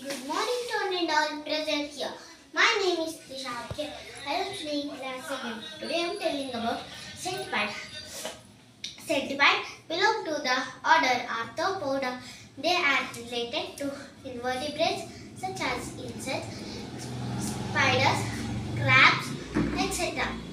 Good morning to all and all present here. My name is DISHA. I am studying class 7. Today I am telling about centipede. Centipede belong to the order Arthropoda. They are related to invertebrates such as insects, spiders, crabs, etc.